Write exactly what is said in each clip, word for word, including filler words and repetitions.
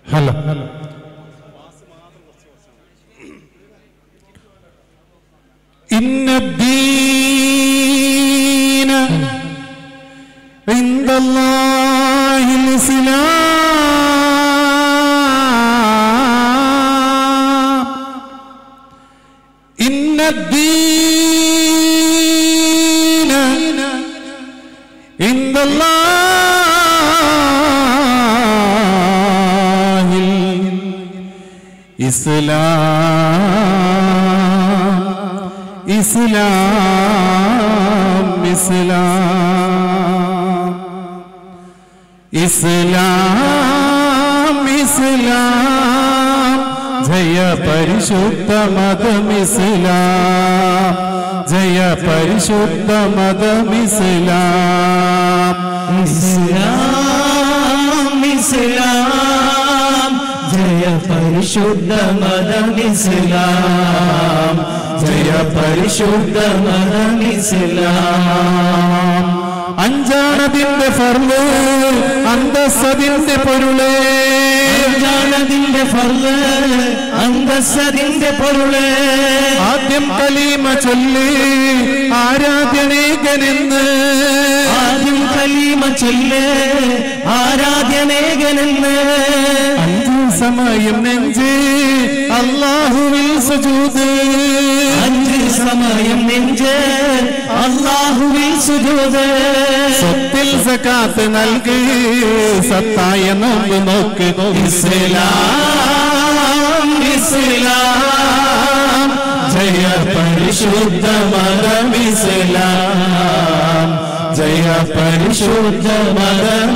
hello ഇന്നദ്ദീന ഇൻദല്ലാഹിൽ ഇസ്ലാം ഇന്നദ്ദീന ഇൻദല്ലാഹിൽ ഇസ്ലാം ഇസ്ലാം ഇസ്ലാം ഇസ്ലാം ഇസ്ലാം ജയ പരിശുദ്ധ മതം ഇസ്ലാം ജയ പരിശുദ്ധ മതം ഇസ്ലാം ഇസ്ലാം ഇസ്ലാം ജയ പരിശുദ്ധ മതം ഇസ്ലാം ജയ പരിശുദ്ധ മതം ഇസ്ലാം അഞ്ചാണതിന്റെ ഫർള് അന്തസ്സതിന്റെ പൊരുളേ അഞ്ചാണതിന്റെ ഫർള് അന്തസ്സതിന്റെ പൊരുളേ ആദ്യം കലീമ ചൊല്ലി ആരാധ്യനേകനെന്ന് ആദ്യം കലീമ ചൊല്ല് ആരാധ്യനേകനെന്ന് അഞ്ചു സമയം നെഞ്ച് അല്ലാഹുവിൽ സുജൂദ് അഞ്ച് സമയം നെഞ്ച് അല്ലാഹുവിൽ സുജൂദ് സ്വത്തിൽ സകാത്ത് നൽകി സത്തായ നോമ്പ് നോക്ക് ഇസ്ലാം ഇസ്ലാം ജയ പരിശുദ്ധ മതം ഇസ്ലാം ജയ പരിശുദ്ധ മതം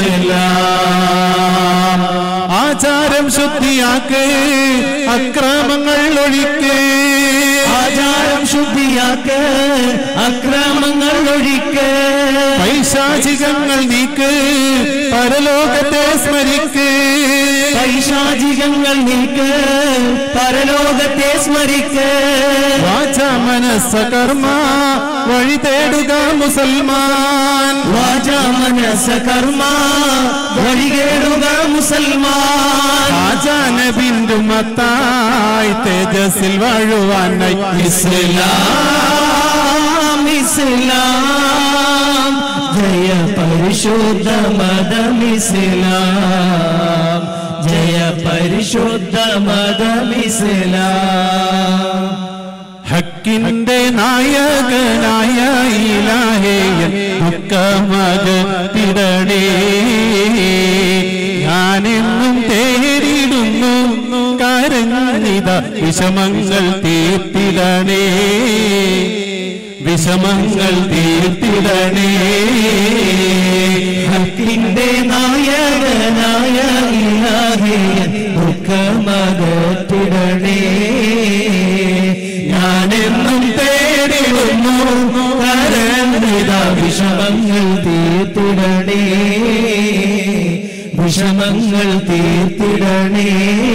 ഇസ്ലാം ആചാരം ശുദ്ധിയാക്ക് അക്രമങ്ങൾ ഒഴിക്ക് ആചാരം ശുദ്ധിയാക്ക് അക്രമങ്ങൾ ഒഴിക്ക് പൈശാചികങ്ങൾ നീക്ക് പരലോകത്തെ സ്മരിക്ക് പൈശാചികങ്ങൾ നീക്ക് പരലോകത്തെ സ്മരിക്ക് വാച മനസ്സ കർമ്മ വഴി തേടുക മുസൽമാൻ വാച മനസ്സ കർമ്മ വഴി തേടുക മുസൽമാൻ ആചാനബിന്ദു മത്തായി തേജസ്സിൽ വാഴുവാനായി ഇസ്ലാം ഇസ്ലാം ജയ പരിശുദ്ധ മതം ഇസ്ലാം ജയ പരിശുദ്ധ മതം ഇസ്ലാം ഹക്കിന്റെ നായകനായ ഇലാഹേയൻ ദുഃഖമകത്തിടണേ ഞാനെന്നും തേടിടുന്നു കരഞ്ഞിത വിഷമങ്ങൾ തീർത്തിടണേ വിഷമങ്ങൾ തീർത്തിടണേ ഹക്കിന്റെ നായകനായ ഇലാഹേയൻ ദുഃഖമകത്തിടണേ ഞാനെന്നും തേടിടുന്നു കരഞ്ഞിത വിഷമങ്ങൾ തീർത്തിടണേ വിഷമങ്ങൾ തീർത്തിടണേ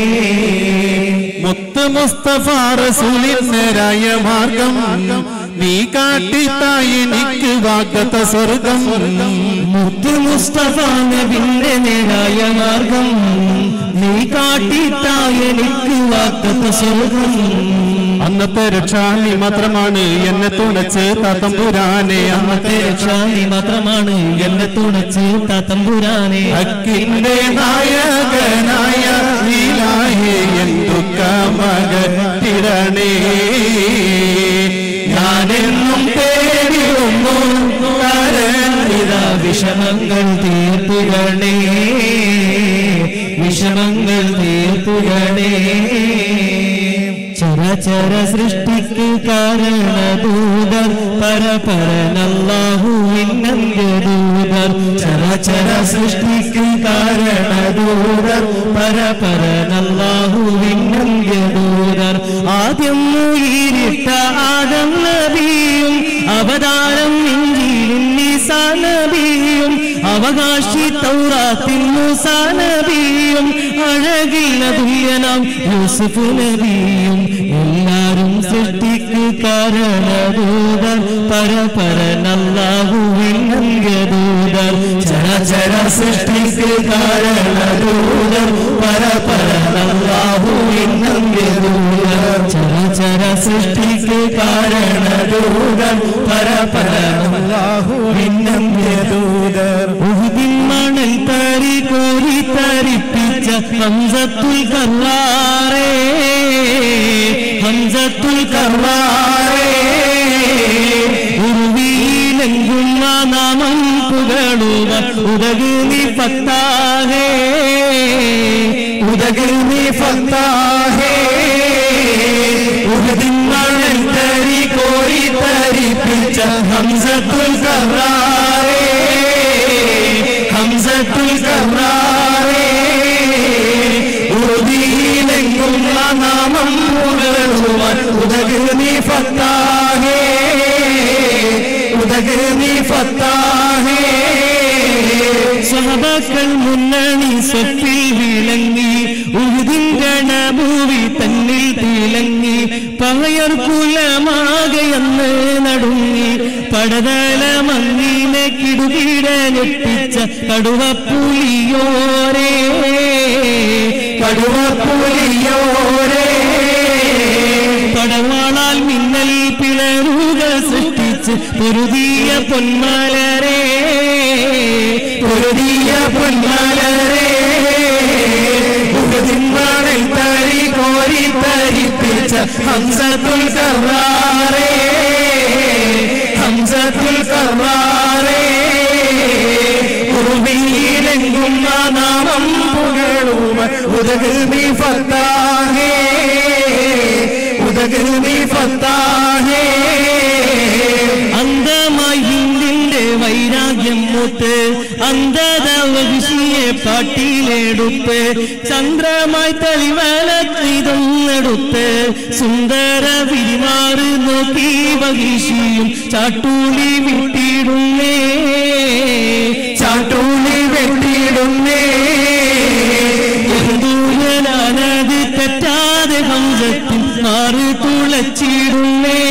മുത്ത് മുസ്തഫ റസൂലിന്നരായ മാർഗം നീ കാട്ടിത്തായി എനിക്ക് വാഗ്ദത്ത സ്വർഗം മുത്ത് മുസ്തഫ നബിന്റെ നേരായ മാർഗം നീ കാട്ടിത്തായ എനിക്ക് വാഗ്ദത്ത സ്വർഗം അന്നത്തെ രക്ഷാനി മാത്രമാണ് എന്നെ തുണച്ച് തമ്പുരാനെ അന്നത്തെ രക്ഷാനി മാത്രമാണ് എന്നെ തുണച്ച് തമ്പുരാനെ ഹക്കിന്റെ നായകനായ ഇലാഹേയൻ ദുഃഖമകത്തിടണേ ഞാനെന്നും തേടിടുന്നു കരഞ്ഞിത വിഷമങ്ങൾ തീർത്തിടണേ വിഷമങ്ങൾ തീർത്തിടണേ ചരചര സൃഷ്ടിക്ക് കാരണദൂതർ പരപരനല്ലാഹുവിന്നന്ത്യദൂതർ ചരചര സൃഷ്ടിക്ക് കാരണദൂതർ പരപരനല്ലാഹുവിന്നന്ത്യദൂതർ ആദ്യം ഉയിരിട്ട ആദം നബിയും അവതാരം ഇഞ്ചീലിൻ ഈസാ നബിയും അവകാശി തൗറാത്തിൻ മൂസാ നബിയും അഴകിൽ തുല്യനാം യൂസുഫ് നബിയും എല്ലാരും സൃഷ്ടിക്ക് കാരണദൂതർ പരപരനല്ലാഹുവിന്നന്ത്യദൂതർ ചരചര സൃഷ്ടിക്ക് കാരണദൂതർ പരപരനല്ലാഹുവിന്നന്ത്യദൂതർ സൃഷ്ടിക്ക് കാരണദൂതർ പരപരമല്ലാഹുവിന്നന്ത്യദൂതർ ഉഹുദിൻ മണൽ തരി കോരി തരിപ്പിച്ച ഹംസത്തുൽ കർറാറേ ഹംസത്തുൽ കർറാറേ ഉറുവിയിലെങ്കുന്ന നാമം പുകളുക ഉദക് നീ ഫത്താഹേ ഉദക് നീ ഫത്താഹേ ഉഹുദിൻ മണൽ തരി കോരി തരിപ്പിച്ച ഹംസത്തുൽ കർറാറേ ഹംസത്തുൽ കർറാറേ ഉറുദിയിലെങ്കുന്ന നാമം പുകളുവാൻ ഉദക് നീ ഫത്താഹേ ഉദക് നീ ഫത്താഹേ സ്വഹബാക്കൾ മുന്നണി സ്വത്തിൽ വിളങ്ങി ഉഹുദിൻ രണഭൂവി തന്നിൽ തിളങ്ങി പകയർ കുലമാകയെന്ന് നടുങ്ങി പടതല മങ്ങിനെ കിടുകിടഞ്ഞൊട്ടിച്ച കടുവപ്പുലിയോരേ കടുവപ്പുലിയോരേ പടവാളാൽ മിന്നൽ പിളരുകൾ സൃഷ്ടിച്ച് പൊരുതിയ പൊന്മലരേ പൊരുതിയ പൊന്മലരേ ഉഹുദിൻ മണൽ തരി കോരി തരിപ്പിച്ച ഹംസത്തുൽ കർറാറേ ഹംസത്തുൽ കർറാറേ ഉറുവിയിലെങ്കുന്ന നാമം പുകളുവാൻ ഉദക് നീ ഫത്താഹേ ഉദക് നീ ഫത്താഹേ അന്ധമായി ഹിന്ദിന്റെ വൈരാഗ്യം മൂത്ത് അന്ധത വഹിഷിയെ പാട്ടിലെടുത്ത് ചന്ദ്രമായി തെളിവലത്തിതൊന്നെടുത്ത് സുന്ദര വിരിമാറ് നോക്കി വഹിഷിയും ചാട്ടൂലി വിട്ടിടുന്നേ ചാട്ടൂലി വെട്ടിടുന്നേ ഹിന്ദുവിനാനത് തെറ്റാതെ ഹംസത്തിൻ മാറ് തുളച്ചിടുന്നേ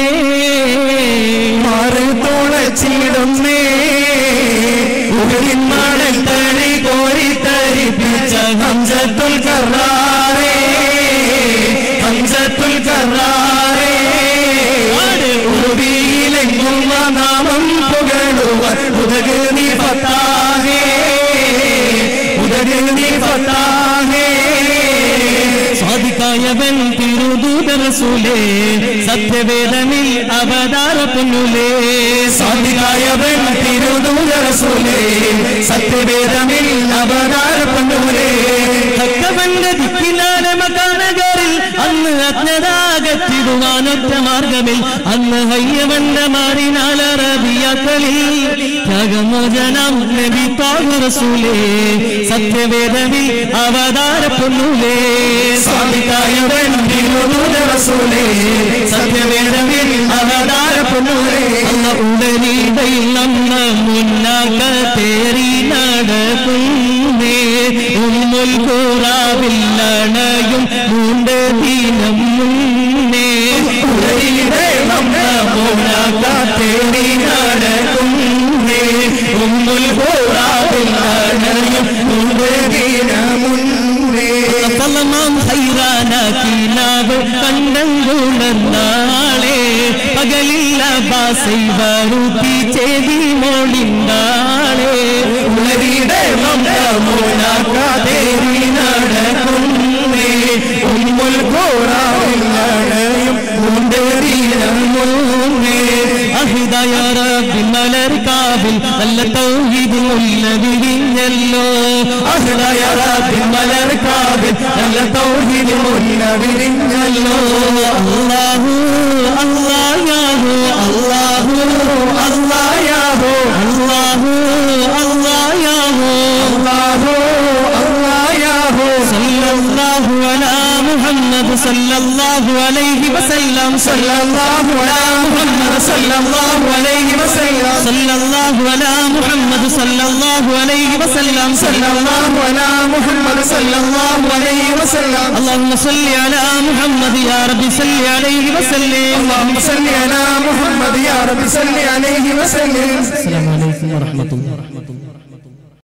മാറ് തുളച്ചിടുന്നേ ഉഹുദിൻ മണൽ തരി കോരി തരിപ്പിച്ച ഹംസത്തുൽ കർറാറേ ഹംസത്തുൽ കർറാറേ ഉറുവിയിലെങ്കുന്ന നാമം പുകളുവാൻ ഉദക് നീ ഫത്താഹേ ഉദക് നീ ഫത്താഹേ സാദിഖായവൻ തിരുദൂത റസൂലേ സത്യവേദമിൽ അവതാര പൊന്നുലേ സാദിഖായവൻ തിരുദൂത റസൂലേ സത്യവേദമിൽ അവതാര പൊന്നുലേ ഭക്തവന്റെ ദിക്കിനാലെ മകാനകരിൽ അന്ന് അജ്ഞതാകത്തിടുവാനൊറ്റ മാർഗമിൽ അന്ന് ഹയ്യവന്റെ മാറിനാൽ അറബിയാക്കളിൽ ത്യാഗമോചനം നബി താഹു റസൂലേ സത്യവേദമിൽ അവതാര പൊന്നുലേ സാദിഖായവൻ തിരുദൂത റസൂലേ സത്യവേദമിൽ അവതാര പൊന്നുലേ അന്ന ഉടനീടയിൽ നമ്മ മുന്നാക്ക തേറി നടക്കുന്നേ ഉമ്മുൽ ഖുറാവില്ലണയും മൂണ്ട് ദിനം മുന്നേ ഉടനീടയിൽ നമ്മ മുന്നാക്ക തേറി നടക്കുന്നേ ഉമ്മുൽ ഖുറാവില്ലണയും മൂണ്ട് ദിനം മുന്നേ സലമാം ഹൈറാന കിനാവ് കണ്ടങ്കുണർന്നാളെ പകലില്ല ബാസൈ വരുത്തി ചെവി മോളിന്താളെ ഉളരിടെ മൂനാക്കാതേരി നടക്കുന്നേ ഉമ്മുൽ ഖുറാവില്ലണയും മുന്നേ അഹിദായ റബ്ബിൻ മലർ കാവിൽ നല്ല തൗഹീദ് മുല്ല വിരിഞ്ഞല്ലോ അഹിദായ റബ്ബിൻ മലർ കാവിൽ നല്ല തൗഹീദ് മുല്ല വിരിഞ്ഞല്ലോ അല്ലാഹു അല്ലാഹു അല്ലാഹു അല്ലാഹു അല്ലാഹു അല്ലാഹു അല്ലാഹു അല്ലാഹു സല്ലല്ലാഹു അലാ മുഹമ്മദ് സല്ലല്ലാഹു അലൈഹി വസല്ലം സല്ലല്ലാഹു അലാ മുഹമ്മദ് സല്ലല്ലാഹു അലൈഹി വസല്ലം സല്ലല്ലാഹു അലാ മുഹമ്മദ് സല്ലല്ലാഹു അലൈഹി വസല്ലം സല്ലല്ലാഹു അലാ മുഹമ്മദ് സല്ലല്ലാഹു അലൈഹി വസല്ലം اللهم صل على محمد يا رب صل عليه وسلم اللهم صل على محمد يا رب صل عليه وسلم السلام عليكم ورحمة الله